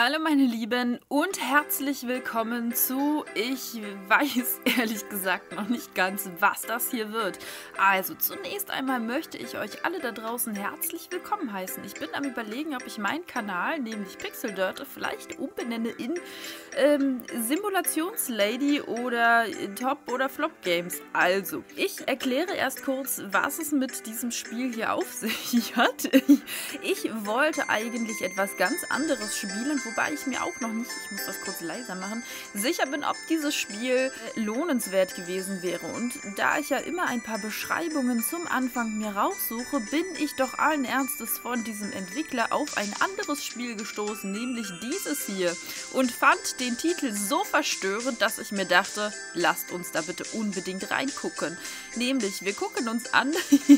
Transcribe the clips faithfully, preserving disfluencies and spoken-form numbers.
Hallo meine Lieben und herzlich willkommen zu, ich weiß ehrlich gesagt noch nicht ganz, was das hier wird. Also zunächst einmal möchte ich euch alle da draußen herzlich willkommen heißen. Ich bin am Überlegen, ob ich meinen Kanal, nämlich Pixeldörte, vielleicht umbenenne in ähm, Simulationslady oder Top- oder Flop-Games. Also, ich erkläre erst kurz, was es mit diesem Spiel hier auf sich hat. Ich wollte eigentlich etwas ganz anderes spielen, wobei ich mir auch noch nicht, ich muss das kurz leiser machen, sicher bin, ob dieses Spiel lohnenswert gewesen wäre. Und da ich ja immer ein paar Beschreibungen zum Anfang mir raussuche, bin ich doch allen Ernstes von diesem Entwickler auf ein anderes Spiel gestoßen, nämlich dieses hier. Und fand den Titel so verstörend, dass ich mir dachte, lasst uns da bitte unbedingt reingucken. Nämlich, wir gucken uns an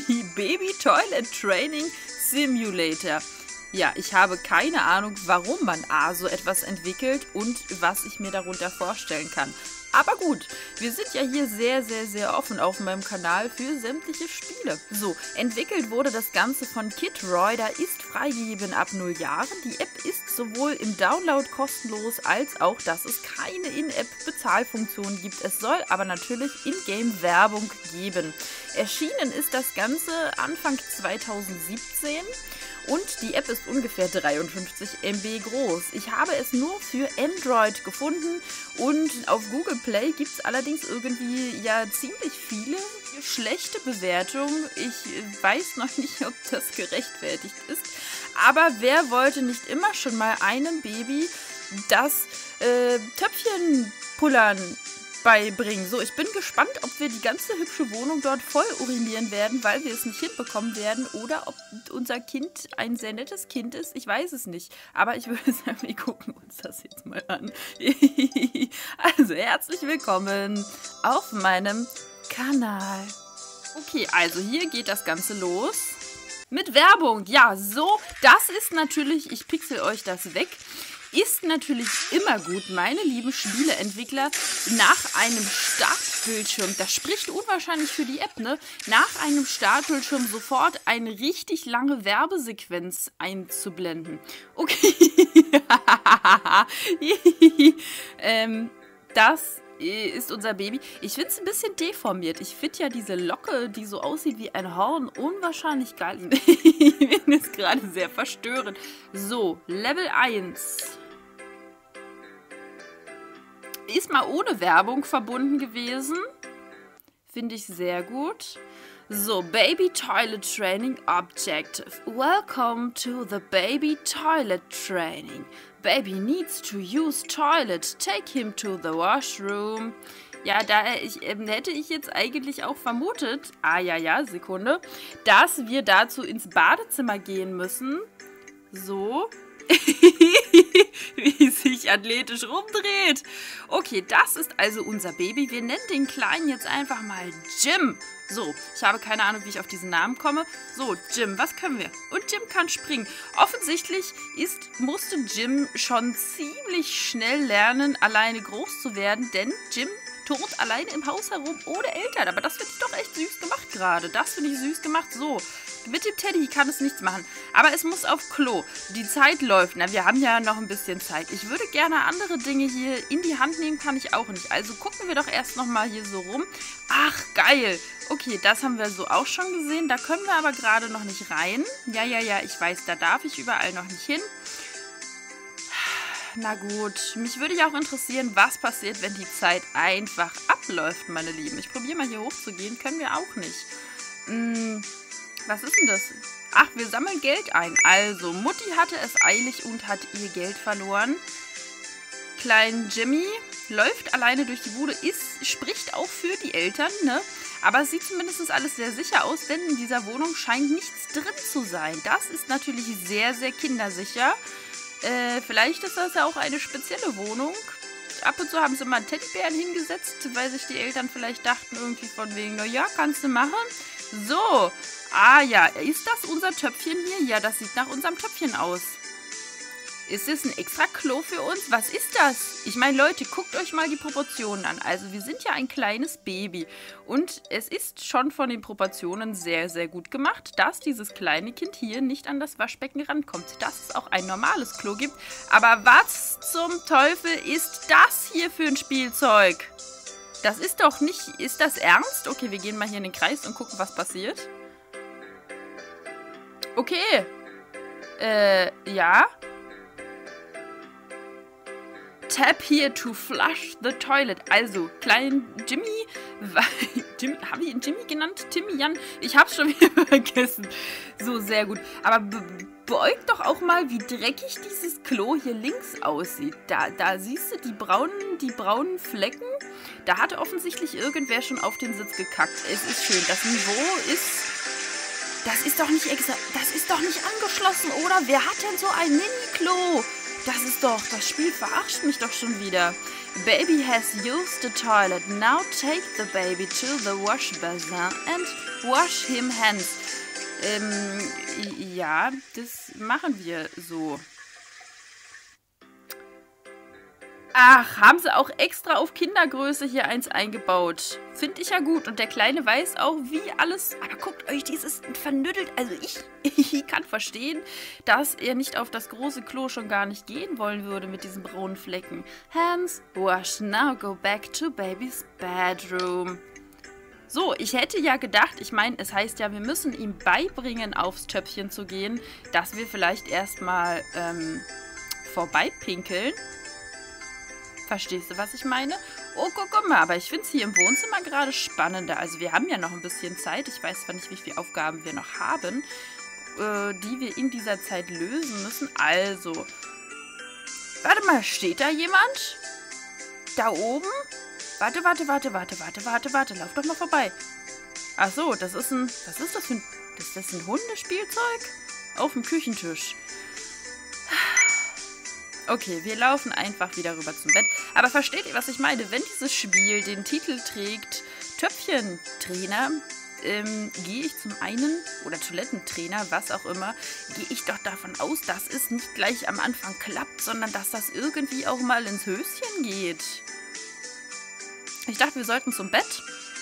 Baby Toilet Training Simulator. Ja, ich habe keine Ahnung, warum man A so etwas entwickelt und was ich mir darunter vorstellen kann. Aber gut, wir sind ja hier sehr, sehr, sehr offen auf meinem Kanal für sämtliche Spiele. So, entwickelt wurde das Ganze von Kidroider, ist freigegeben ab null Jahren. Die App ist sowohl im Download kostenlos, als auch, dass es keine In-App-Bezahlfunktion gibt. Es soll aber natürlich In-Game-Werbung geben. Erschienen ist das Ganze Anfang zweitausendsiebzehn. Und die App ist ungefähr dreiundfünfzig Megabyte groß. Ich habe es nur für Android gefunden und auf Google Play gibt es allerdings irgendwie ja ziemlich viele schlechte Bewertungen. Ich weiß noch nicht, ob das gerechtfertigt ist. Aber wer wollte nicht immer schon mal einem Baby das äh, Töpfchen pullern beibringen. So, ich bin gespannt, ob wir die ganze hübsche Wohnung dort voll urinieren werden, weil wir es nicht hinbekommen werden oder ob unser Kind ein sehr nettes Kind ist. Ich weiß es nicht. Aber ich würde sagen, wir gucken uns das jetzt mal an. Also, herzlich willkommen auf meinem Kanal. Okay, also hier geht das Ganze los. Mit Werbung. Ja, so, das ist natürlich, ich pixel euch das weg, ist natürlich immer gut, meine lieben Spieleentwickler, nach einem Startbildschirm, das spricht unwahrscheinlich für die App, ne? Nach einem Startbildschirm sofort eine richtig lange Werbesequenz einzublenden. Okay. ähm, das ist unser Baby. Ich finde es ein bisschen deformiert. Ich finde ja diese Locke, die so aussieht wie ein Horn, unwahrscheinlich geil. Ich finde es gerade sehr verstörend. So, Level eins. Ist mal ohne Werbung verbunden gewesen. Finde ich sehr gut. So, Baby Toilet Training Objective. Welcome to the Baby Toilet Training. Baby needs to use toilet. Take him to the washroom. Ja, da ich, ähm, hätte ich jetzt eigentlich auch vermutet, ah ja, ja, Sekunde, dass wir dazu ins Badezimmer gehen müssen. So. Wie sich athletisch rumdreht. Okay, das ist also unser Baby. Wir nennen den Kleinen jetzt einfach mal Jim. So, ich habe keine Ahnung, wie ich auf diesen Namen komme. So, Jim, was können wir? Und Jim kann springen. Offensichtlich ist, musste Jim schon ziemlich schnell lernen, alleine groß zu werden, denn Jim turnt alleine im Haus herum ohne Eltern. Aber das finde ich doch echt süß gemacht gerade. Das finde ich süß gemacht. So, mit dem Teddy kann es nichts machen. Aber es muss auf Klo. Die Zeit läuft. Na, wir haben ja noch ein bisschen Zeit. Ich würde gerne andere Dinge hier in die Hand nehmen, kann ich auch nicht. Also gucken wir doch erst nochmal hier so rum. Ach, geil. Okay, das haben wir so auch schon gesehen. Da können wir aber gerade noch nicht rein. Ja, ja, ja, ich weiß, da darf ich überall noch nicht hin. Na gut, mich würde ja auch interessieren, was passiert, wenn die Zeit einfach abläuft, meine Lieben. Ich probiere mal hier hochzugehen, können wir auch nicht. Hm, was ist denn das? Ach, wir sammeln Geld ein. Also, Mutti hatte es eilig und hat ihr Geld verloren. Klein Jimmy läuft alleine durch die Bude, ist, spricht auch für die Eltern, ne? Aber es sieht zumindest alles sehr sicher aus, denn in dieser Wohnung scheint nichts drin zu sein. Das ist natürlich sehr, sehr kindersicher. Äh, vielleicht ist das ja auch eine spezielle Wohnung. Ab und zu haben sie mal einen Teddybären hingesetzt, weil sich die Eltern vielleicht dachten irgendwie von wegen, na ja, kannst du machen. So, ah ja, ist das unser Töpfchen hier? Ja, das sieht nach unserem Töpfchen aus. Ist das ein extra Klo für uns? Was ist das? Ich meine, Leute, guckt euch mal die Proportionen an. Also wir sind ja ein kleines Baby. Und es ist schon von den Proportionen sehr, sehr gut gemacht, dass dieses kleine Kind hier nicht an das Waschbecken rankommt. Dass es auch ein normales Klo gibt. Aber was zum Teufel ist das hier für ein Spielzeug? Das ist doch nicht... Ist das ernst? Okay, wir gehen mal hier in den Kreis und gucken, was passiert. Okay. Äh, ja. Tap here to flush the toilet. Also, kleinen Jimmy... Jimmy habe ich ihn Jimmy genannt? Timmy, Jan? Ich hab's schon wieder vergessen. So, sehr gut. Aber be beugt doch auch mal, wie dreckig dieses Klo hier links aussieht. Da, da siehst du die braunen, die braunen Flecken. Da hatte offensichtlich irgendwer schon auf den Sitz gekackt. Es ist schön. Das Niveau ist... Das ist doch nicht extra... Das ist doch nicht angeschlossen, oder? Wer hat denn so ein Mini-Klo? Das ist doch... Das Spiel verarscht mich doch schon wieder. Baby has used the toilet. Now take the baby to the wash basin and wash him hands. Ähm, ja, das machen wir so. Ach, haben sie auch extra auf Kindergröße hier eins eingebaut. Finde ich ja gut. Und der Kleine weiß auch, wie alles... Aber guckt euch dieses vernüttelt... Also ich, ich kann verstehen, dass er nicht auf das große Klo schon gar nicht gehen wollen würde mit diesen braunen Flecken. Hands wash, now go back to baby's bedroom. So, ich hätte ja gedacht, ich meine, es heißt ja, wir müssen ihm beibringen, aufs Töpfchen zu gehen, dass wir vielleicht erstmal ähm, vorbeipinkeln. Verstehst du, was ich meine? Oh, guck, guck mal, aber ich finde es hier im Wohnzimmer gerade spannender. Also wir haben ja noch ein bisschen Zeit. Ich weiß zwar nicht, wie viele Aufgaben wir noch haben, äh, die wir in dieser Zeit lösen müssen. Also, warte mal, steht da jemand? Da oben? Warte, warte, warte, warte, warte, warte, warte. Lauf doch mal vorbei. Ach so, das ist ein... Was ist das für ein... Das ist ein Hundespielzeug? Auf dem Küchentisch. Okay, wir laufen einfach wieder rüber zum Bett. Aber versteht ihr, was ich meine? Wenn dieses Spiel den Titel trägt Töpfchentrainer, ähm, gehe ich zum einen, oder Toilettentrainer, was auch immer, gehe ich doch davon aus, dass es nicht gleich am Anfang klappt, sondern dass das irgendwie auch mal ins Höschen geht. Ich dachte, wir sollten zum Bett.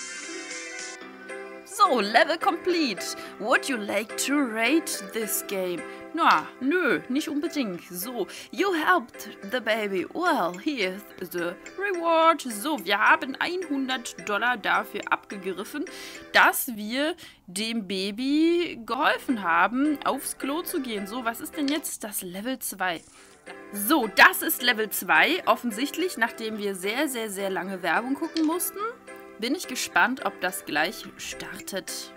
So, Level complete. Would you like to rate this game? Na, nö, nicht unbedingt. So, you helped the baby. Well, here's the reward. So, wir haben hundert Dollar dafür abgegriffen, dass wir dem Baby geholfen haben, aufs Klo zu gehen. So, was ist denn jetzt das Level zwei? So, das ist Level zwei. Offensichtlich, nachdem wir sehr, sehr, sehr lange Werbung gucken mussten, bin ich gespannt, ob das gleich startet.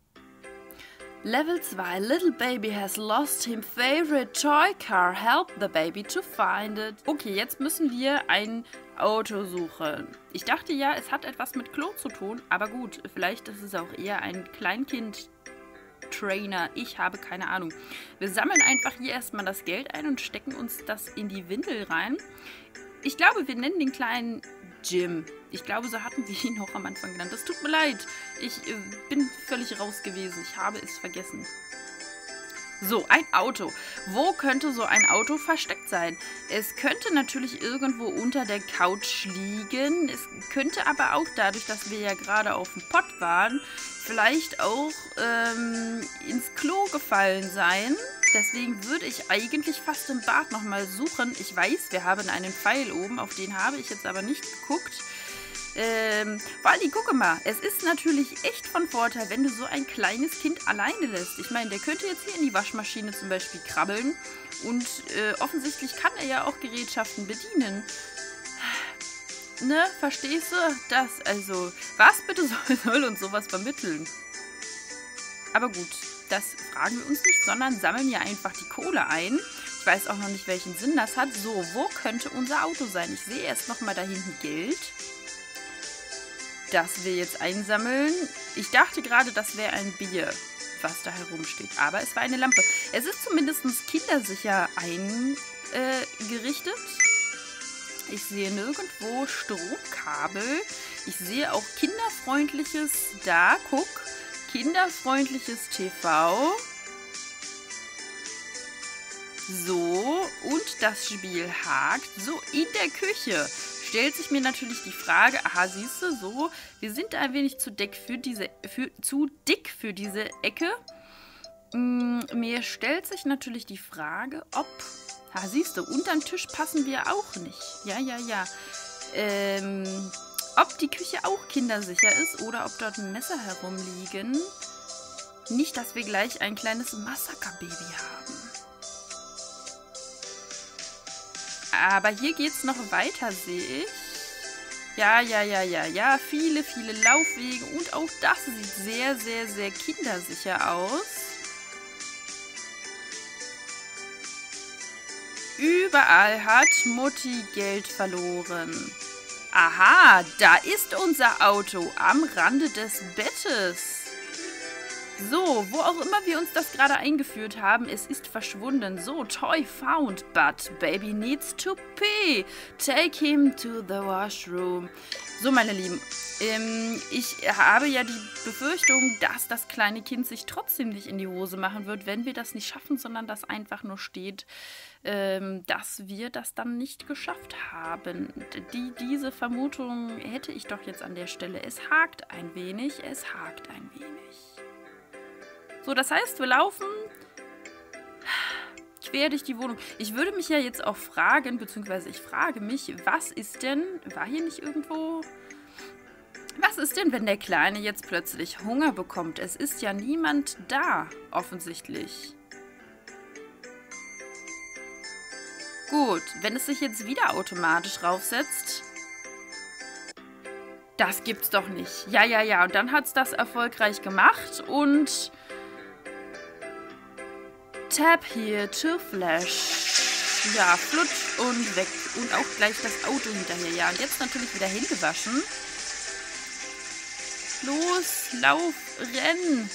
Level zwei. Little baby has lost him favorite toy car. Help the baby to find it. Okay, jetzt müssen wir ein Auto suchen. Ich dachte ja, es hat etwas mit Klo zu tun, aber gut, vielleicht ist es auch eher ein Kleinkind-Trainer. Ich habe keine Ahnung. Wir sammeln einfach hier erstmal das Geld ein und stecken uns das in die Windel rein. Ich glaube, wir nennen den kleinen Jim. Ich glaube, so hatten wir ihn auch am Anfang genannt. Das tut mir leid. Ich äh, bin völlig raus gewesen. Ich habe es vergessen. So, ein Auto. Wo könnte so ein Auto versteckt sein? Es könnte natürlich irgendwo unter der Couch liegen. Es könnte aber auch dadurch, dass wir ja gerade auf dem Pott waren, vielleicht auch ähm, ins Klo gefallen sein. Deswegen würde ich eigentlich fast im Bad nochmal suchen. Ich weiß, wir haben einen Pfeil oben, auf den habe ich jetzt aber nicht geguckt. Ähm, Wally, gucke mal. Es ist natürlich echt von Vorteil, wenn du so ein kleines Kind alleine lässt. Ich meine, der könnte jetzt hier in die Waschmaschine zum Beispiel krabbeln. Und äh, offensichtlich kann er ja auch Gerätschaften bedienen. Ne, verstehst du? Das, also, was bitte soll, soll uns sowas vermitteln? Aber gut, das fragen wir uns nicht, sondern sammeln ja einfach die Kohle ein. Ich weiß auch noch nicht, welchen Sinn das hat. So, wo könnte unser Auto sein? Ich sehe erst nochmal da hinten Geld, das wir jetzt einsammeln. Ich dachte gerade, das wäre ein Bier, was da herumsteht. Aber es war eine Lampe. Es ist zumindest kindersicher eingerichtet. Ich sehe nirgendwo Stromkabel. Ich sehe auch kinderfreundliches, da, guck, kinderfreundliches T V. So, und das Spiel hakt. So, in der Küche stellt sich mir natürlich die Frage, aha, siehst du, so, wir sind ein wenig zu dick für diese, für, zu dick für diese Ecke. Mm, mir stellt sich natürlich die Frage, ob, ah, siehst du, unter den Tisch passen wir auch nicht. Ja, ja, ja. Ähm, ob die Küche auch kindersicher ist oder ob dort Messer herumliegen. Nicht, dass wir gleich ein kleines Massaker-Baby haben. Aber hier geht es noch weiter, sehe ich. Ja, ja, ja, ja, ja. Viele, viele Laufwege. Und auch das sieht sehr, sehr, sehr kindersicher aus. Überall hat Mutti Geld verloren. Aha, da ist unser Auto am Rande des Bettes. So, wo auch immer wir uns das gerade eingeführt haben, es ist verschwunden. So, Toy found, but baby needs to pee. Take him to the washroom. So, meine Lieben, ähm, ich habe ja die Befürchtung, dass das kleine Kind sich trotzdem nicht in die Hose machen wird, wenn wir das nicht schaffen, sondern dass einfach nur steht, ähm, dass wir das dann nicht geschafft haben. Die, diese Vermutung hätte ich doch jetzt an der Stelle. Es hakt ein wenig, es hakt ein wenig. So, das heißt, wir laufen quer durch die Wohnung. Ich würde mich ja jetzt auch fragen, beziehungsweise ich frage mich, was ist denn, war hier nicht irgendwo, was ist denn, wenn der Kleine jetzt plötzlich Hunger bekommt? Es ist ja niemand da, offensichtlich. Gut, wenn es sich jetzt wieder automatisch raufsetzt, das gibt's doch nicht. Ja, ja, ja, und dann hat es das erfolgreich gemacht und Tap here to flash. Ja, flutsch und weg. Und auch gleich das Auto hinterher. Ja, und jetzt natürlich wieder Hände waschen. Los, lauf, renn.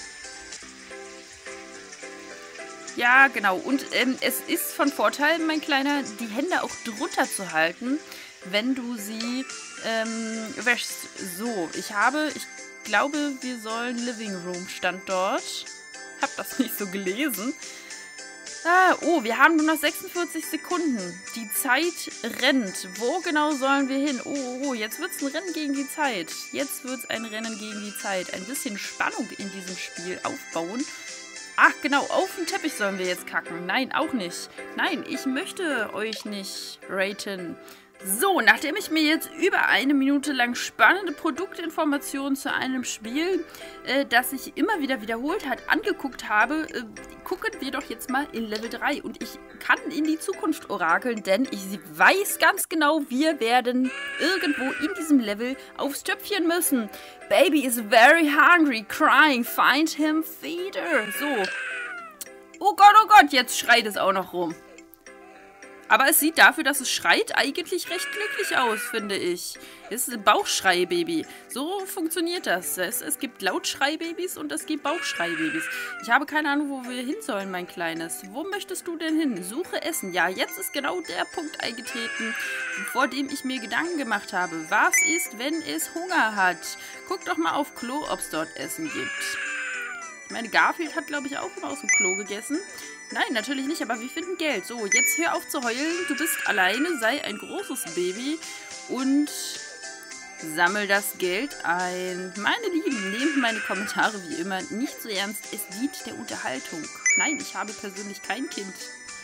Ja, genau. Und ähm, es ist von Vorteil, mein Kleiner, die Hände auch drunter zu halten, wenn du sie ähm, wäschst. So, ich habe, ich glaube, wir sollen Living Room stand dort. Hab das nicht so gelesen. Ah, oh, wir haben nur noch sechsundvierzig Sekunden. Die Zeit rennt. Wo genau sollen wir hin? Oh, oh, oh, jetzt wird es ein Rennen gegen die Zeit. Jetzt wird es ein Rennen gegen die Zeit. Ein bisschen Spannung in diesem Spiel aufbauen. Ach, genau, auf den Teppich sollen wir jetzt kacken. Nein, auch nicht. Nein, ich möchte euch nicht raten. So, nachdem ich mir jetzt über eine Minute lang spannende Produktinformationen zu einem Spiel, äh, das sich immer wieder wiederholt hat, angeguckt habe, äh, gucken wir doch jetzt mal in Level drei. Und ich kann in die Zukunft orakeln, denn ich weiß ganz genau, wir werden irgendwo in diesem Level aufs Töpfchen müssen. Baby is very hungry, crying, find him feeder. So. Oh Gott, oh Gott, jetzt schreit es auch noch rum. Aber es sieht dafür, dass es schreit, eigentlich recht glücklich aus, finde ich. Es ist ein Bauchschrei-Baby. So funktioniert das. Es, es gibt Lautschrei-Babys und es gibt Bauchschrei-Babys. Ich habe keine Ahnung, wo wir hin sollen, mein Kleines. Wo möchtest du denn hin? Suche Essen. Ja, jetzt ist genau der Punkt eingetreten, vor dem ich mir Gedanken gemacht habe. Was ist, wenn es Hunger hat? Guck doch mal auf Klo, ob es dort Essen gibt. Ich meine, Garfield hat, glaube ich, auch immer aus dem Klo gegessen. Nein, natürlich nicht, aber wir finden Geld. So, jetzt hör auf zu heulen. Du bist alleine, sei ein großes Baby und sammel das Geld ein. Meine Lieben, nehmt meine Kommentare wie immer nicht so ernst. Es dient der Unterhaltung. Nein, ich habe persönlich kein Kind.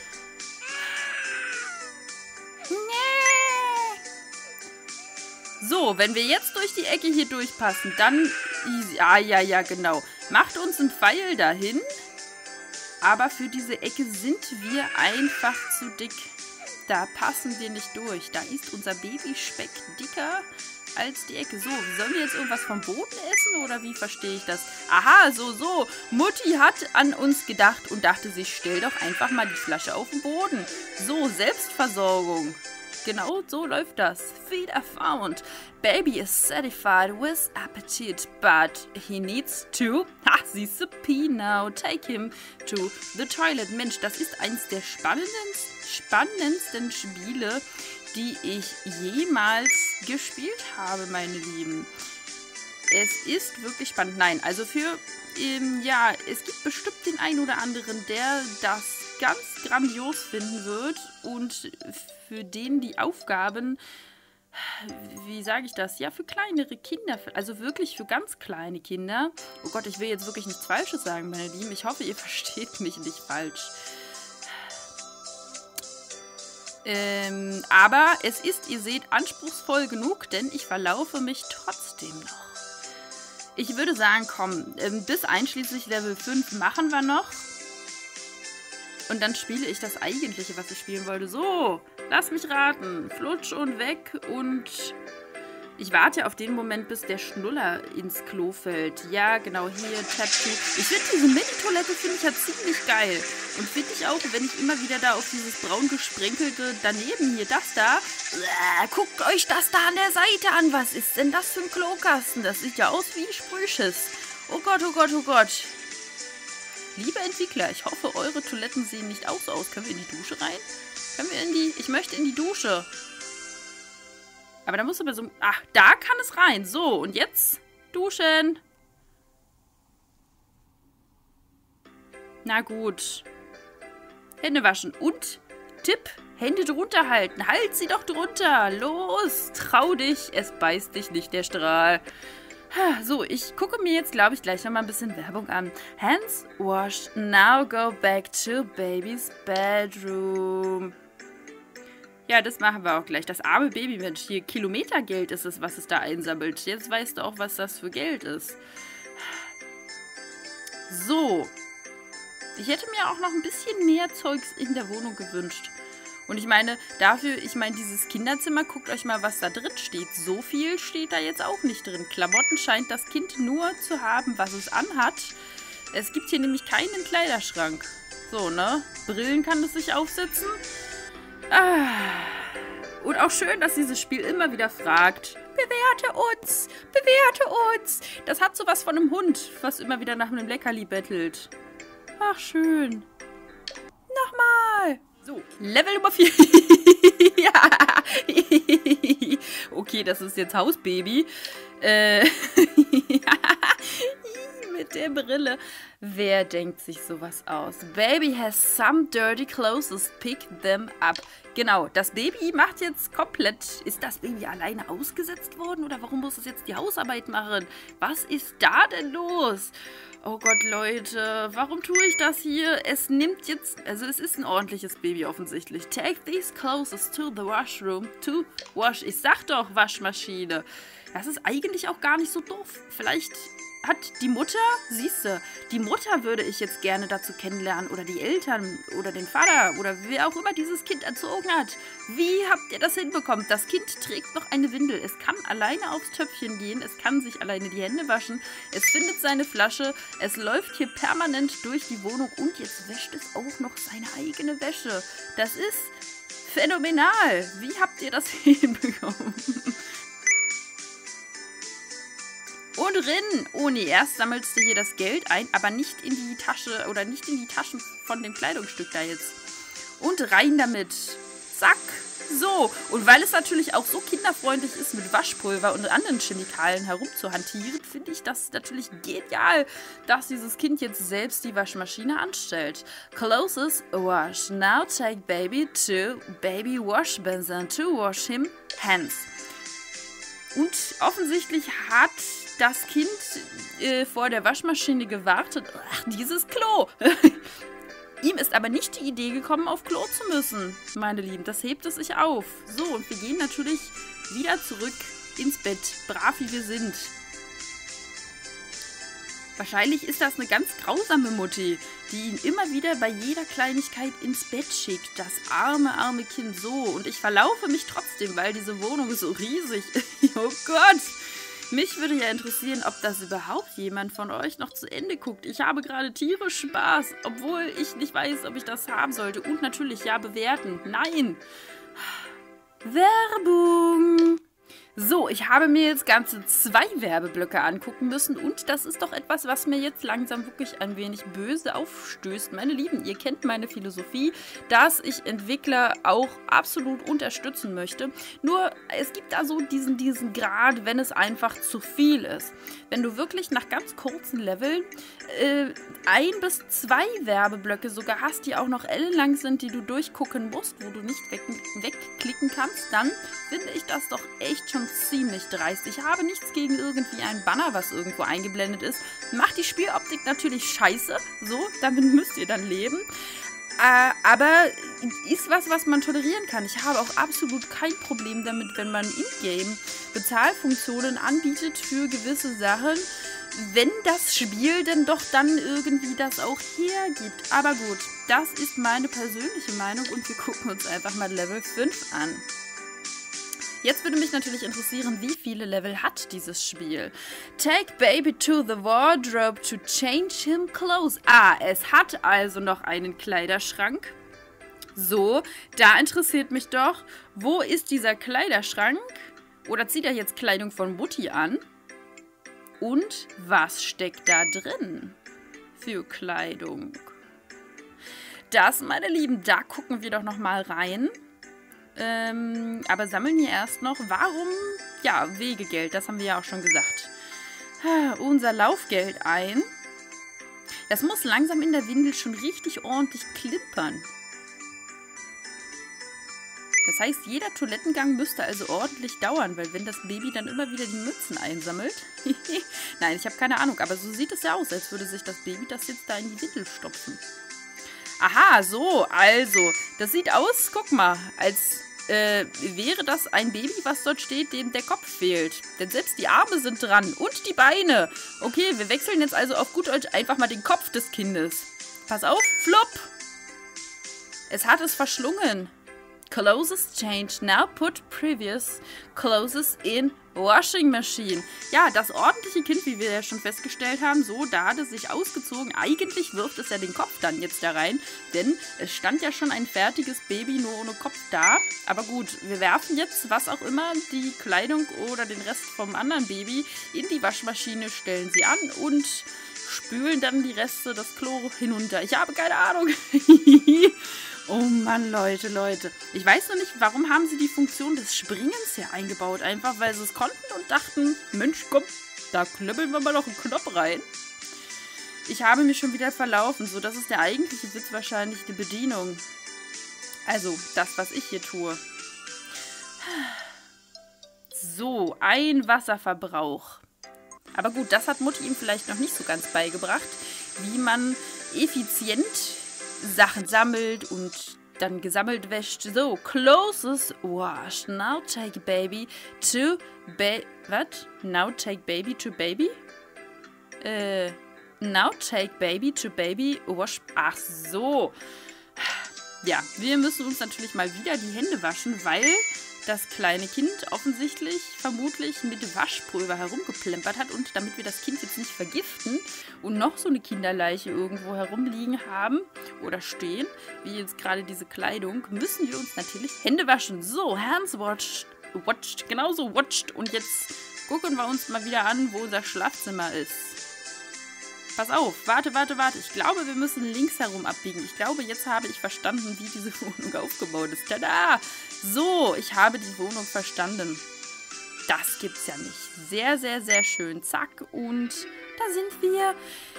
Nee. So, wenn wir jetzt durch die Ecke hier durchpassen, dann... Ja, ja, ja, genau. Macht uns einen Pfeil dahin. Aber für diese Ecke sind wir einfach zu dick. Da passen wir nicht durch. Da ist unser Babyspeck dicker als die Ecke. So, sollen wir jetzt irgendwas vom Boden essen oder wie verstehe ich das? Aha, so, so. Mutti hat an uns gedacht und dachte sich, stell doch einfach mal die Flasche auf den Boden. So, Selbstversorgung. Genau so läuft das. Feeder found. Baby is satisfied with appetite, but he needs to... Ha, siehst du, pee now. Take him to the toilet. Mensch, das ist eins der spannendsten, spannendsten Spiele, die ich jemals gespielt habe, meine Lieben. Es ist wirklich spannend. Nein, also für... Ähm, ja, es gibt bestimmt den einen oder anderen, der das ganz grandios finden wird und für den die Aufgaben, wie sage ich das, ja, für kleinere Kinder, also wirklich für ganz kleine Kinder. Oh Gott, ich will jetzt wirklich nichts Falsches sagen, meine Lieben. Ich hoffe, ihr versteht mich nicht falsch. Ähm, aber es ist, ihr seht, anspruchsvoll genug, denn ich verlaufe mich trotzdem noch. Ich würde sagen, komm, ähm, bis einschließlich Level fünf machen wir noch. Und dann spiele ich das Eigentliche, was ich spielen wollte. So, lass mich raten. Flutsch und weg und ich warte auf den Moment, bis der Schnuller ins Klo fällt. Ja, genau, hier, Tap to. Ich finde diese Mini-Toilette, finde ich ja ziemlich geil. Und finde ich auch, wenn ich immer wieder da auf dieses braun gesprenkelte daneben hier, das da. Äh, guckt euch das da an der Seite an. Was ist denn das für ein Klokasten? Das sieht ja aus wie Sprühschiss. Oh Gott, oh Gott, oh Gott. Liebe Entwickler, ich hoffe, eure Toiletten sehen nicht auch so aus. Können wir in die Dusche rein? Können wir in die... Ich möchte in die Dusche. Aber da muss aber so... Ach, da kann es rein. So, und jetzt duschen. Na gut. Hände waschen. Und Tipp, Hände drunter halten. Halt sie doch drunter. Los, trau dich. Es beißt dich nicht, der Strahl. So, ich gucke mir jetzt, glaube ich, gleich noch mal ein bisschen Werbung an. Hands washed, now go back to baby's bedroom. Ja, das machen wir auch gleich. Das arme Baby, Mensch, hier Kilometergeld ist es, was es da einsammelt. Jetzt weißt du auch, was das für Geld ist. So. Ich hätte mir auch noch ein bisschen mehr Zeugs in der Wohnung gewünscht. Und ich meine, dafür, ich meine, dieses Kinderzimmer, guckt euch mal, was da drin steht. So viel steht da jetzt auch nicht drin. Klamotten scheint das Kind nur zu haben, was es anhat. Es gibt hier nämlich keinen Kleiderschrank. So, ne? Brillen kann es sich aufsetzen. Ah. Und auch schön, dass dieses Spiel immer wieder fragt, bewerte uns, bewerte uns. Das hat sowas von einem Hund, was immer wieder nach einem Leckerli bettelt. Ach, schön. Nochmal. So, Level Nummer vier. Ja. Okay, das ist jetzt Hausbaby. Äh. Mit der Brille. Wer denkt sich sowas aus? Baby has some dirty clothes. Pick them up. Genau, das Baby macht jetzt komplett... Ist das Baby alleine ausgesetzt worden? Oder warum muss es jetzt die Hausarbeit machen? Was ist da denn los? Oh Gott, Leute, warum tue ich das hier? Es nimmt jetzt... Also es ist ein ordentliches Baby offensichtlich. Take these clothes to the washroom to wash. Ich sag doch, Waschmaschine. Das ist eigentlich auch gar nicht so doof. Vielleicht... Hat die Mutter, siehste, die Mutter würde ich jetzt gerne dazu kennenlernen oder die Eltern oder den Vater oder wer auch immer dieses Kind erzogen hat. Wie habt ihr das hinbekommen? Das Kind trägt noch eine Windel. Es kann alleine aufs Töpfchen gehen. Es kann sich alleine die Hände waschen. Es findet seine Flasche. Es läuft hier permanent durch die Wohnung und jetzt wäscht es auch noch seine eigene Wäsche. Das ist phänomenal. Wie habt ihr das hinbekommen? Und rin! Oh nee, erst sammelst du hier das Geld ein, aber nicht in die Tasche oder nicht in die Taschen von dem Kleidungsstück da jetzt. Und rein damit. Zack. So. Und weil es natürlich auch so kinderfreundlich ist, mit Waschpulver und anderen Chemikalien herumzuhantieren, finde ich das natürlich genial, dass dieses Kind jetzt selbst die Waschmaschine anstellt. Clothes wash. Now take baby to baby wash basin to wash him hands. Und offensichtlich hat das Kind äh, vor der Waschmaschine gewartet. Ach, dieses Klo. Ihm ist aber nicht die Idee gekommen, auf Klo zu müssen, meine Lieben. Das hebt es sich auf. So, und wir gehen natürlich wieder zurück ins Bett. Brav wie wir sind. Wahrscheinlich ist das eine ganz grausame Mutti, die ihn immer wieder bei jeder Kleinigkeit ins Bett schickt. Das arme, arme Kind so. Und ich verlaufe mich trotzdem, weil diese Wohnung so riesig ist. Oh Gott! Mich würde ja interessieren, ob das überhaupt jemand von euch noch zu Ende guckt. Ich habe gerade tierisch Spaß, obwohl ich nicht weiß, ob ich das haben sollte. Und natürlich, ja, bewerten. Nein! Werbung! So, ich habe mir jetzt ganze zwei Werbeblöcke angucken müssen und das ist doch etwas, was mir jetzt langsam wirklich ein wenig böse aufstößt. Meine Lieben, ihr kennt meine Philosophie, dass ich Entwickler auch absolut unterstützen möchte. Nur, es gibt da so diesen, diesen Grad, wenn es einfach zu viel ist. Wenn du wirklich nach ganz kurzen Leveln äh, ein bis zwei Werbeblöcke sogar hast, die auch noch ellenlang sind, die du durchgucken musst, wo du nicht weg, wegklicken kannst, dann finde ich das doch echt schon ziemlich dreist. Ich habe nichts gegen irgendwie ein Banner, was irgendwo eingeblendet ist. Macht die Spieloptik natürlich scheiße, so, damit müsst ihr dann leben. Äh, aber ist was, was man tolerieren kann. Ich habe auch absolut kein Problem damit, wenn man in-game Bezahlfunktionen anbietet für gewisse Sachen, wenn das Spiel denn doch dann irgendwie das auch hergibt. Aber gut, das ist meine persönliche Meinung und wir gucken uns einfach mal Level fünf an. Jetzt würde mich natürlich interessieren, wie viele Level hat dieses Spiel? Take baby to the wardrobe to change him clothes. Ah, es hat also noch einen Kleiderschrank. So, da interessiert mich doch, wo ist dieser Kleiderschrank? Oder zieht er jetzt Kleidung von Mutti an? Und was steckt da drin für Kleidung? Das, meine Lieben, da gucken wir doch noch mal rein. Ähm, aber sammeln hier erst noch, warum, ja, Wegegeld, das haben wir ja auch schon gesagt. Unser Laufgeld ein. Das muss langsam in der Windel schon richtig ordentlich klippern. Das heißt, jeder Toilettengang müsste also ordentlich dauern, weil wenn das Baby dann immer wieder die Mützen einsammelt. Nein, ich habe keine Ahnung, aber so sieht es ja aus, als würde sich das Baby das jetzt da in die Windel stopfen. Aha, so, also, das sieht aus, guck mal, als äh, wäre das ein Baby, was dort steht, dem der Kopf fehlt. Denn selbst die Arme sind dran und die Beine. Okay, wir wechseln jetzt also auf gut Deutsch einfach mal den Kopf des Kindes. Pass auf, flop! Es hat es verschlungen. Clothes changed. Now put previous clothes in washing machine. Ja, das ordentliche Kind, wie wir ja schon festgestellt haben, so, da hat es sich ausgezogen. Eigentlich wirft es ja den Kopf dann jetzt da rein, denn es stand ja schon ein fertiges Baby nur ohne Kopf da. Aber gut, wir werfen jetzt, was auch immer, die Kleidung oder den Rest vom anderen Baby in die Waschmaschine, stellen sie an und spülen dann die Reste des Klo hinunter. Ich habe keine Ahnung. Oh Mann, Leute, Leute. Ich weiß noch nicht, warum haben sie die Funktion des Springens hier eingebaut? Einfach, weil sie es konnten und dachten, Mensch, komm, da klöppeln wir mal noch einen Knopf rein. Ich habe mich schon wieder verlaufen. So, das ist der eigentliche Witz wahrscheinlich, die Bedienung. Also, das, was ich hier tue. So, ein Wasserverbrauch. Aber gut, das hat Mutti ihm vielleicht noch nicht so ganz beigebracht, wie man effizient Sachen sammelt und dann gesammelt wäscht. So, clothes washed. Now take baby to ba... Was? Now take baby to baby? Äh, now take baby to baby wash... Ach so. Ja, wir müssen uns natürlich mal wieder die Hände waschen, weil das kleine Kind offensichtlich vermutlich mit Waschpulver herumgeplempert hat und damit wir das Kind jetzt nicht vergiften und noch so eine Kinderleiche irgendwo herumliegen haben oder stehen, wie jetzt gerade diese Kleidung, müssen wir uns natürlich Hände waschen. So, hands watched, watched, genauso watched und jetzt gucken wir uns mal wieder an, wo unser Schlafzimmer ist. Pass auf, warte, warte, warte. Ich glaube, wir müssen links herum abbiegen. Ich glaube, jetzt habe ich verstanden, wie diese Wohnung aufgebaut ist. Tada! So, ich habe die Wohnung verstanden. Das gibt's ja nicht. Sehr, sehr, sehr schön. Zack, und da sind wir.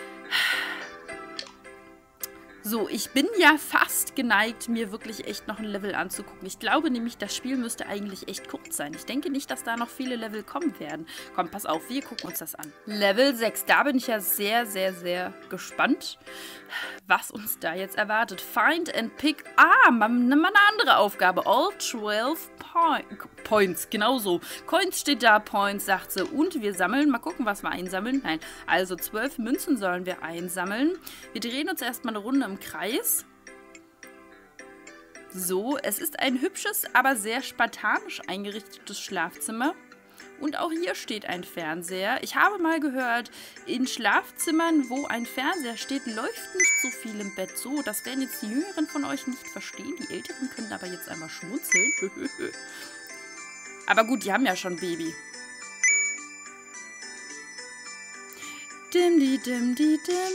So, ich bin ja fast geneigt, mir wirklich echt noch ein Level anzugucken. Ich glaube nämlich, das Spiel müsste eigentlich echt kurz sein. Ich denke nicht, dass da noch viele Level kommen werden. Komm, pass auf, wir gucken uns das an. Level sechs, da bin ich ja sehr, sehr, sehr gespannt, was uns da jetzt erwartet. Find and pick, ah, mal eine andere Aufgabe. All zwölf point, Points, genau so. Coins steht da, Points, sagt sie. Und wir sammeln, mal gucken, was wir einsammeln. Nein, also zwölf Münzen sollen wir einsammeln. Wir drehen uns erstmal eine Runde im Kreis. So, es ist ein hübsches, aber sehr spartanisch eingerichtetes Schlafzimmer. Und auch hier steht ein Fernseher. Ich habe mal gehört, in Schlafzimmern, wo ein Fernseher steht, läuft nicht so viel im Bett. So, das werden jetzt die Jüngeren von euch nicht verstehen. Die Älteren können aber jetzt einmal schmunzeln. Aber gut, die haben ja schon Baby. Dim, di, dim, di, dim.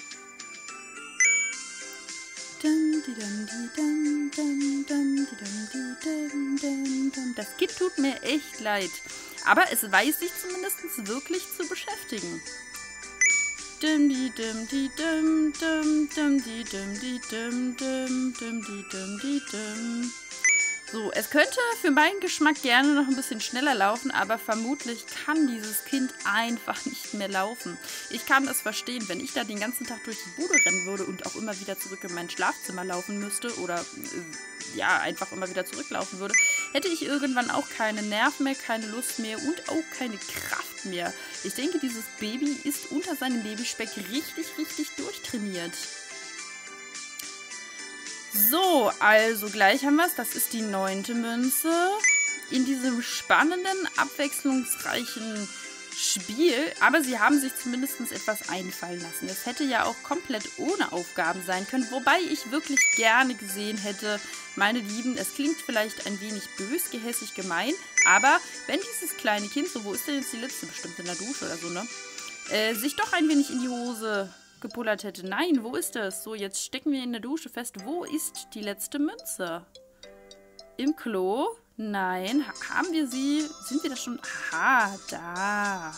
Das Kind tut mir echt leid. Aber es weiß sich zumindest wirklich zu beschäftigen. Dim di dim di dim dim dim di dim di dim dim dim di dim di dim. So, es könnte für meinen Geschmack gerne noch ein bisschen schneller laufen, aber vermutlich kann dieses Kind einfach nicht mehr laufen. Ich kann es verstehen, wenn ich da den ganzen Tag durch die Bude rennen würde und auch immer wieder zurück in mein Schlafzimmer laufen müsste oder äh, ja, einfach immer wieder zurücklaufen würde, hätte ich irgendwann auch keine Nerven mehr, keine Lust mehr und auch keine Kraft mehr. Ich denke, dieses Baby ist unter seinem Babyspeck richtig, richtig durchtrainiert. So, also gleich haben wir es. Das ist die neunte Münze. In diesem spannenden, abwechslungsreichen Spiel. Aber sie haben sich zumindest etwas einfallen lassen. Es hätte ja auch komplett ohne Aufgaben sein können. Wobei ich wirklich gerne gesehen hätte, meine Lieben, es klingt vielleicht ein wenig bös, gehässig, gemein. Aber wenn dieses kleine Kind, so wo ist denn jetzt die letzte, bestimmt in der Dusche oder so, ne? Äh, sich doch ein wenig in die Hose gepullert hätte. Nein, wo ist es? So, jetzt stecken wir in der Dusche fest. Wo ist die letzte Münze? Im Klo? Nein. Ha- haben wir sie? Sind wir da schon? Aha, da.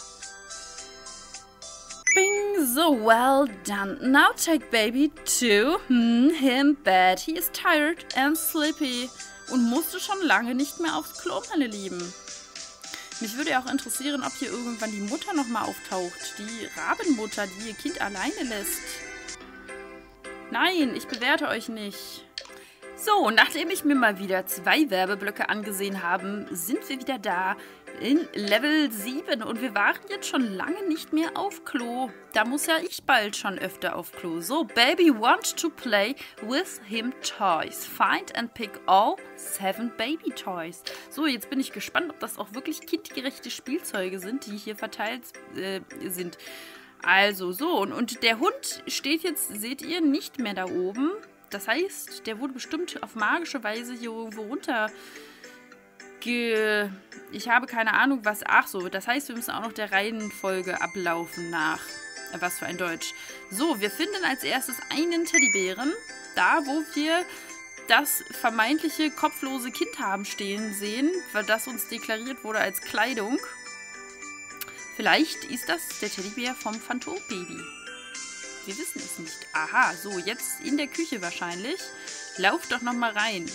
Bing, so well done. Now take baby to hmm, him bed. He is tired and sleepy. Und musste schon lange nicht mehr aufs Klo, meine Lieben. Mich würde ja auch interessieren, ob hier irgendwann die Mutter nochmal auftaucht. Die Rabenmutter, die ihr Kind alleine lässt. Nein, ich bewerte euch nicht. So, nachdem ich mir mal wieder zwei Werbeblöcke angesehen habe, sind wir wieder da in Level sieben. Und wir waren jetzt schon lange nicht mehr auf Klo. Da muss ja ich bald schon öfter auf Klo. So, Baby want to play with him toys. Find and pick all seven baby toys. So, jetzt bin ich gespannt, ob das auch wirklich kindgerechte Spielzeuge sind, die hier verteilt äh, sind. Also, so, und, und der Hund steht jetzt, seht ihr, nicht mehr da oben. Das heißt, der wurde bestimmt auf magische Weise hier irgendwo runter ge... Ich habe keine Ahnung, was... Ach so, das heißt, wir müssen auch noch der Reihenfolge ablaufen nach... Was für ein Deutsch. So, wir finden als erstes einen Teddybären. Da, wo wir das vermeintliche kopflose Kind haben stehen sehen, weil das uns deklariert wurde als Kleidung. Vielleicht ist das der Teddybär vom Phantombaby. Wir wissen es nicht. Aha, so, jetzt in der Küche wahrscheinlich. Lauf doch noch mal rein.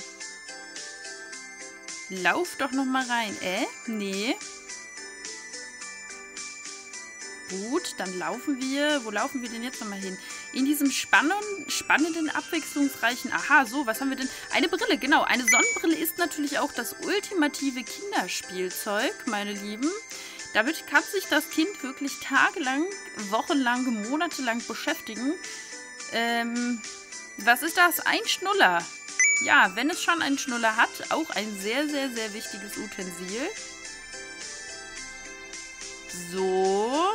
Lauf doch noch mal rein. Äh? Nee. Gut, dann laufen wir. Wo laufen wir denn jetzt noch mal hin? In diesem spannenden, spannenden, abwechslungsreichen... Aha, so, was haben wir denn? Eine Brille, genau. Eine Sonnenbrille ist natürlich auch das ultimative Kinderspielzeug, meine Lieben. Damit kann sich das Kind wirklich tagelang, wochenlang, monatelang beschäftigen. Ähm, was ist das? Ein Schnuller. Ja, wenn es schon einen Schnuller hat, auch ein sehr, sehr, sehr wichtiges Utensil. So.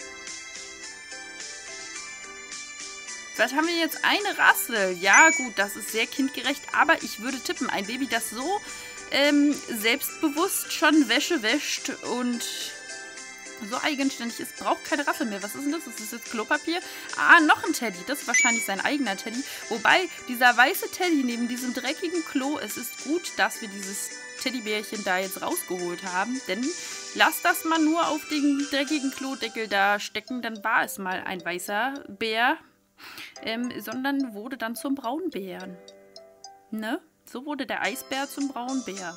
Was haben wir jetzt? Eine Rassel. Ja, gut, das ist sehr kindgerecht, aber ich würde tippen, ein Baby, das so ähm, selbstbewusst schon Wäsche wäscht und so eigenständig ist, braucht keine Rassel mehr. Was ist denn das? Das ist jetzt Klopapier. Ah, noch ein Teddy. Das ist wahrscheinlich sein eigener Teddy. Wobei, dieser weiße Teddy neben diesem dreckigen Klo, es ist gut, dass wir dieses Teddybärchen da jetzt rausgeholt haben. Denn lass das mal nur auf den dreckigen Klodeckel da stecken, dann war es mal ein weißer Bär. Ähm, sondern wurde dann zum Braunbären. Ne? So wurde der Eisbär zum Braunbär.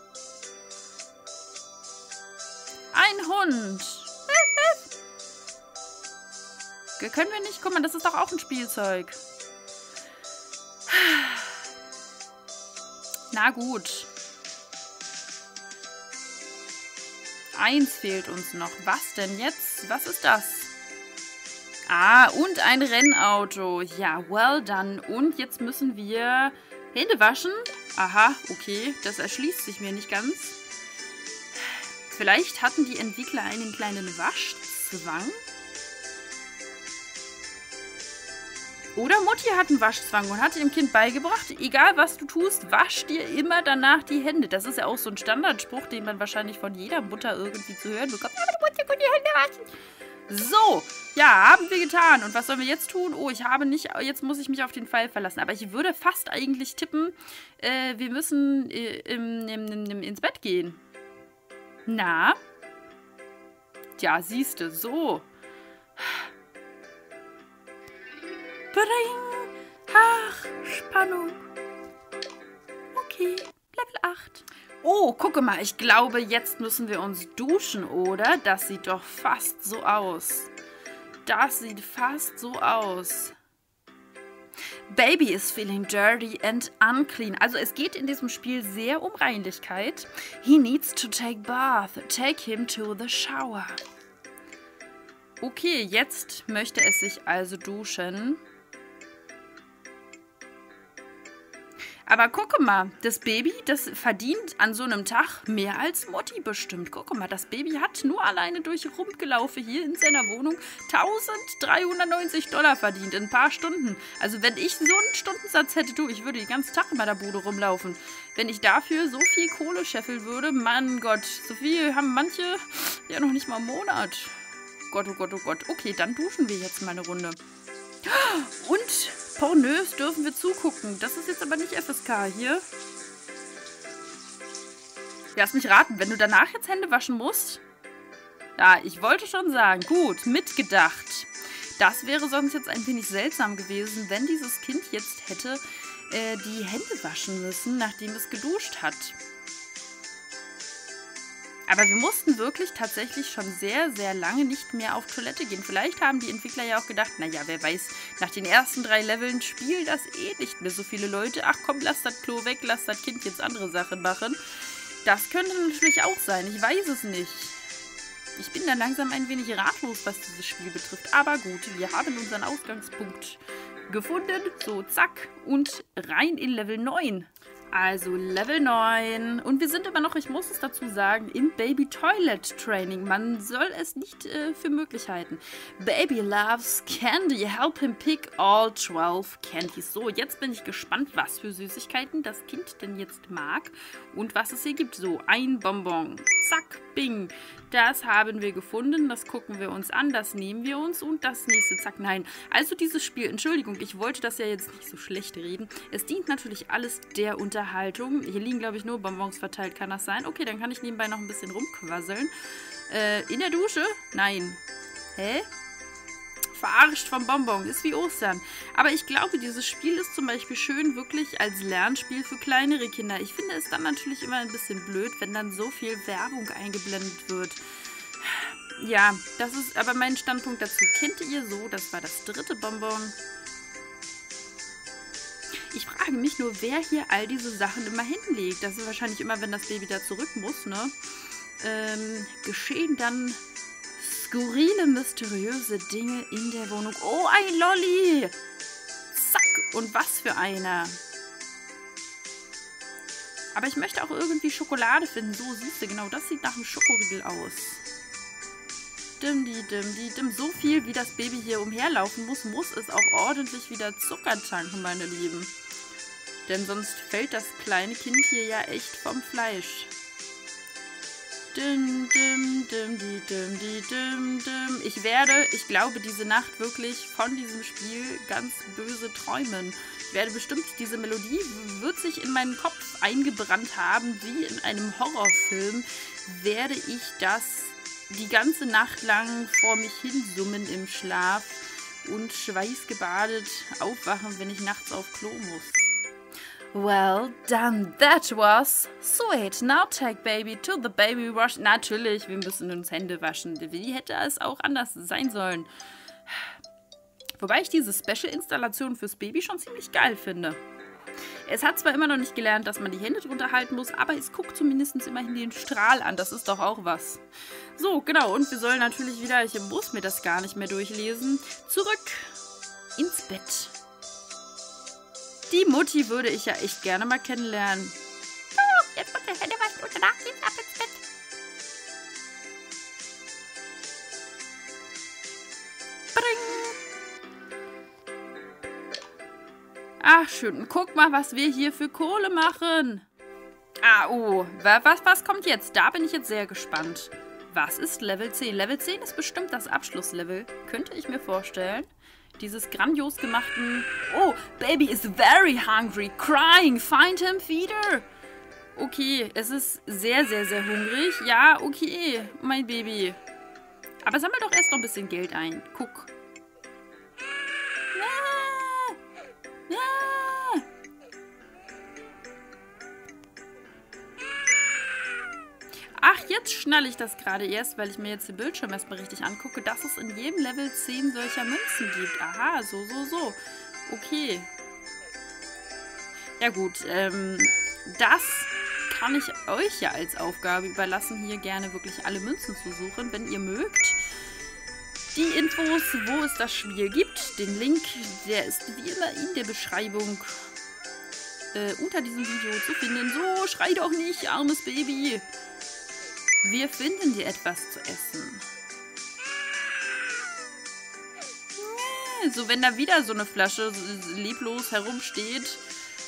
Ein Hund. Können wir nicht? Guck mal, das ist doch auch ein Spielzeug. Na gut. Eins fehlt uns noch. Was denn jetzt? Was ist das? Ah, und ein Rennauto. Ja, well done. Und jetzt müssen wir Hände waschen. Aha, okay. Das erschließt sich mir nicht ganz. Vielleicht hatten die Entwickler einen kleinen Waschzwang. Oder Mutti hat einen Waschzwang und hat dem Kind beigebracht, egal was du tust, wasch dir immer danach die Hände. Das ist ja auch so ein Standardspruch, den man wahrscheinlich von jeder Mutter irgendwie zu hören bekommt. Aber du musst ja gut die Hände waschen. So, ja, haben wir getan. Und was sollen wir jetzt tun? Oh, ich habe nicht, jetzt muss ich mich auf den Pfeil verlassen. Aber ich würde fast eigentlich tippen, äh, wir müssen äh, im, im, im, ins Bett gehen. Na? Ja, siehste, so. Bring. Ach, Spannung. Okay, Level acht. Oh, gucke mal, ich glaube, jetzt müssen wir uns duschen, oder? Das sieht doch fast so aus. Das sieht fast so aus. Baby is feeling dirty and unclean. Also es geht in diesem Spiel sehr um Reinlichkeit. He needs to take bath. Take him to the shower. Okay, jetzt möchte es sich also duschen. Aber gucke mal, das Baby, das verdient an so einem Tag mehr als Mutti bestimmt. Gucke mal, das Baby hat nur alleine durch Rumgelaufe hier in seiner Wohnung eintausenddreihundertneunzig Dollar verdient in ein paar Stunden. Also wenn ich so einen Stundensatz hätte, du, ich würde den ganzen Tag in meiner Bude rumlaufen. Wenn ich dafür so viel Kohle scheffeln würde, mein Gott, so viel haben manche ja noch nicht mal im Monat. Gott, oh Gott, oh Gott. Okay, dann duschen wir jetzt mal eine Runde. Und pornös dürfen wir zugucken. Das ist jetzt aber nicht F S K hier. Lass mich raten, wenn du danach jetzt Hände waschen musst. Ja, ich wollte schon sagen. Gut, mitgedacht. Das wäre sonst jetzt ein wenig seltsam gewesen, wenn dieses Kind jetzt hätte äh, die Hände waschen müssen, nachdem es geduscht hat. Aber wir mussten wirklich tatsächlich schon sehr, sehr lange nicht mehr auf Toilette gehen. Vielleicht haben die Entwickler ja auch gedacht, naja, wer weiß, nach den ersten drei Leveln spielen das eh nicht mehr so viele Leute. Ach komm, lass das Klo weg, lass das Kind jetzt andere Sachen machen. Das könnte natürlich auch sein, ich weiß es nicht. Ich bin da langsam ein wenig ratlos, was dieses Spiel betrifft. Aber gut, wir haben unseren Ausgangspunkt gefunden. So, zack, und rein in Level neun. Also Level neun. Und wir sind immer noch, ich muss es dazu sagen, im Baby Toilet Training. Man soll es nicht äh, für möglich halten. Baby loves candy. Help him pick all twelve candies. So, jetzt bin ich gespannt, was für Süßigkeiten das Kind denn jetzt mag und was es hier gibt. So, ein Bonbon. Zack, bing. Das haben wir gefunden. Das gucken wir uns an. Das nehmen wir uns. Und das nächste, zack, nein. Also dieses Spiel, Entschuldigung, ich wollte das ja jetzt nicht so schlecht reden. Es dient natürlich alles der Unterhaltung. Hier liegen, glaube ich, nur Bonbons verteilt. Kann das sein? Okay, dann kann ich nebenbei noch ein bisschen rumquasseln. Äh, in der Dusche? Nein. Hä? Verarscht vom Bonbon. Ist wie Ostern. Aber ich glaube, dieses Spiel ist zum Beispiel schön wirklich als Lernspiel für kleinere Kinder. Ich finde es dann natürlich immer ein bisschen blöd, wenn dann so viel Werbung eingeblendet wird. Ja, das ist aber mein Standpunkt dazu. Kennt ihr so? Das war das dritte Bonbon. Ich frage mich nur, wer hier all diese Sachen immer hinlegt. Das ist wahrscheinlich immer, wenn das Baby da zurück muss, ne? Ähm, geschehen dann skurrile, mysteriöse Dinge in der Wohnung. Oh, ein Lolli! Zack! Und was für einer. Aber ich möchte auch irgendwie Schokolade finden. So, siehst du, genau das sieht nach einem Schokoriegel aus. Dim, die, dim, die, dim. So viel, wie das Baby hier umherlaufen muss, muss es auch ordentlich wieder Zucker tanken, meine Lieben. Denn sonst fällt das kleine Kind hier ja echt vom Fleisch. Dim, dim, dim, die, dim, die, dim, dim. Ich werde, ich glaube, diese Nacht wirklich von diesem Spiel ganz böse träumen. Ich werde bestimmt, diese Melodie wird sich in meinen Kopf eingebrannt haben, wie in einem Horrorfilm, werde ich das die ganze Nacht lang vor mich hinsummen im Schlaf und schweißgebadet aufwachen, wenn ich nachts auf Klo muss. Well done, that was sweet. Now take baby to the baby wash. Natürlich, wir müssen uns Hände waschen. Wie hätte es auch anders sein sollen? Wobei ich diese Special-Installation fürs Baby schon ziemlich geil finde. Es hat zwar immer noch nicht gelernt, dass man die Hände drunter halten muss, aber es guckt zumindest immerhin den Strahl an. Das ist doch auch was. So, genau. Und wir sollen natürlich wieder, ich muss mir das gar nicht mehr durchlesen, zurück ins Bett. Die Mutti würde ich ja echt gerne mal kennenlernen. Oh, jetzt kommt der Hände waschen und danach geht's ab ins Bett. Bring. Ach, schön. Guck mal, was wir hier für Kohle machen. Ah, oh. Was, was kommt jetzt? Da bin ich jetzt sehr gespannt. Was ist Level zehn? Level zehn ist bestimmt das Abschlusslevel. Könnte ich mir vorstellen. Dieses grandios gemachten... Oh, Baby is very hungry. Crying. Find him, feeder. Okay, es ist sehr, sehr, sehr hungrig. Ja, okay, mein Baby. Aber sammel doch erst noch ein bisschen Geld ein. Guck. Ah. Ach, jetzt schnalle ich das gerade erst, weil ich mir jetzt den Bildschirm erstmal richtig angucke, dass es in jedem Level zehn solcher Münzen gibt. Aha, so, so, so. Okay. Ja gut, ähm, das kann ich euch ja als Aufgabe überlassen, hier gerne wirklich alle Münzen zu suchen, wenn ihr mögt. Die Infos, wo es das Spiel gibt, den Link, der ist wie immer in der Beschreibung äh, unter diesem Video zu finden. So, schrei doch nicht, armes Baby. Wir finden dir etwas zu essen. So, wenn da wieder so eine Flasche leblos herumsteht.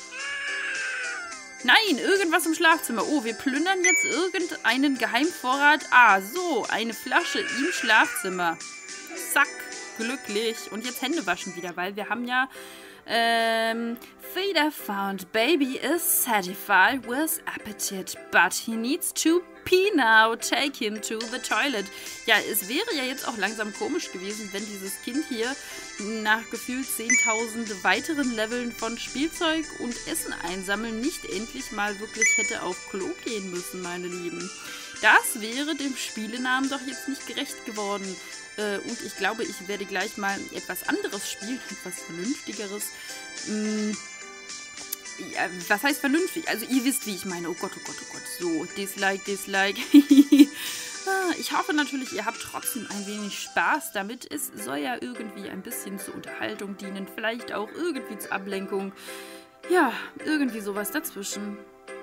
Nein, irgendwas im Schlafzimmer. Oh, wir plündern jetzt irgendeinen Geheimvorrat. Ah, so, eine Flasche im Schlafzimmer. Zack, glücklich. Und jetzt Hände waschen wieder, weil wir haben ja... Ähm, Feeder found baby is satisfied with appetite, but he needs to pee now. Take him to the toilet. Ja, es wäre ja jetzt auch langsam komisch gewesen, wenn dieses Kind hier nach gefühlt zehntausend weiteren Leveln von Spielzeug und Essen einsammeln nicht endlich mal wirklich hätte auf Klo gehen müssen, meine Lieben. Das wäre dem Spielenamen doch jetzt nicht gerecht geworden. Äh, und ich glaube, ich werde gleich mal etwas anderes spielen, etwas Vernünftigeres. Hm, ja, was heißt vernünftig? Also ihr wisst, wie ich meine. Oh Gott, oh Gott, oh Gott. So, Dislike, Dislike. Ich hoffe natürlich, ihr habt trotzdem ein wenig Spaß damit. Es soll ja irgendwie ein bisschen zur Unterhaltung dienen. Vielleicht auch irgendwie zur Ablenkung. Ja, irgendwie sowas dazwischen.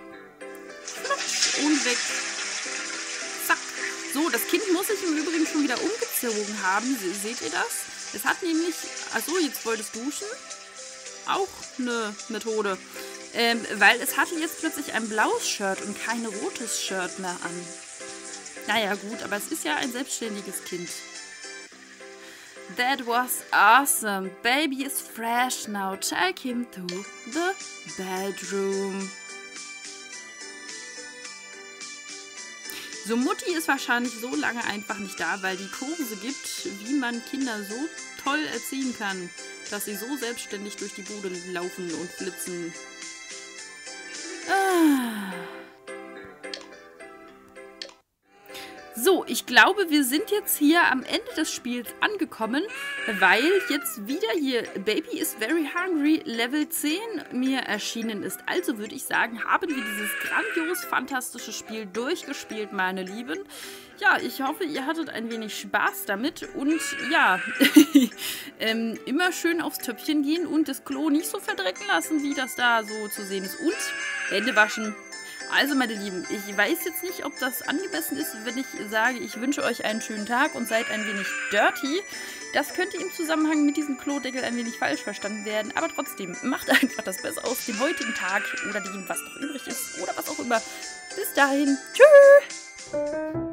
Und weg. Zack. So, das Kind muss sich im Übrigen schon wieder umgezogen haben. Seht ihr das? Es hat nämlich... Achso, jetzt wollte es duschen. Auch eine Methode. Ähm, weil es hatte jetzt plötzlich ein blaues Shirt und kein rotes Shirt mehr an. Naja, gut, aber es ist ja ein selbstständiges Kind. That was awesome. Baby is fresh now. Take him to the bedroom. So, Mutti ist wahrscheinlich so lange einfach nicht da, weil die Kurse gibt, wie man Kinder so toll erziehen kann, dass sie so selbstständig durch die Bude laufen und flitzen. Ah. So, ich glaube, wir sind jetzt hier am Ende des Spiels angekommen, weil jetzt wieder hier Baby is very hungry Level zehn mir erschienen ist. Also würde ich sagen, haben wir dieses grandios fantastische Spiel durchgespielt, meine Lieben. Ja, ich hoffe, ihr hattet ein wenig Spaß damit und ja, ähm, immer schön aufs Töpfchen gehen und das Klo nicht so verdrecken lassen, wie das da so zu sehen ist. Und Hände waschen. Also, meine Lieben, ich weiß jetzt nicht, ob das angemessen ist, wenn ich sage, ich wünsche euch einen schönen Tag und seid ein wenig dirty. Das könnte im Zusammenhang mit diesem Klodeckel ein wenig falsch verstanden werden. Aber trotzdem, macht einfach das Beste aus dem heutigen Tag oder dem, was noch übrig ist oder was auch immer. Bis dahin. Tschüss!